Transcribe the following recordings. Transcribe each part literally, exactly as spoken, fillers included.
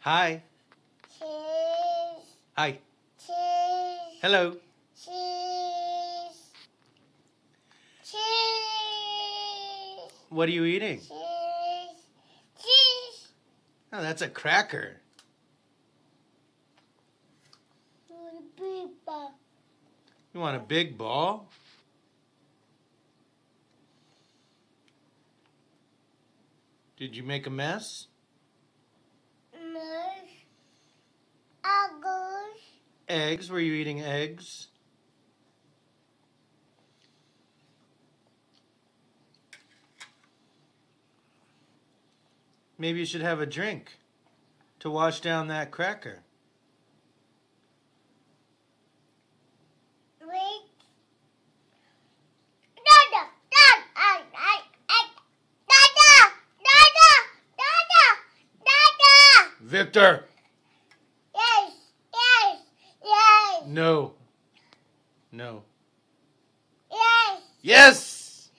Hi. Cheese. Hi. Cheese. Hello. Cheese. Cheese. What are you eating? Cheese. Cheese. Oh, that's a cracker. People. You want a big ball? Did you make a mess? Nurse. August. Eggs? Were you eating eggs? Maybe you should have a drink to wash down that cracker. Wait. Dada. Dada. I, I, I. Dada. Dada. Dada. Dada. Victor! Yes. Yes. Yes. No. No. Yes. Yes!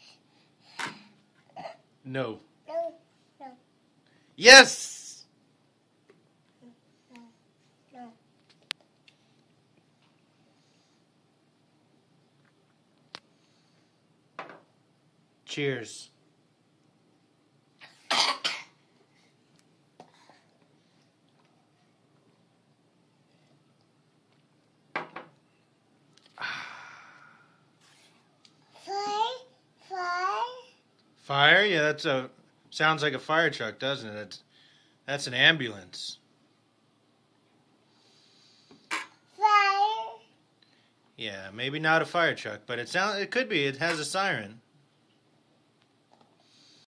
No. No. No. Yes! No. No. Cheers. Fire. Fire. Fire? Yeah, that's a sounds like a fire truck, doesn't it? That's that's an ambulance. Fire. Yeah, maybe not a fire truck, but it sound it could be. It has a siren.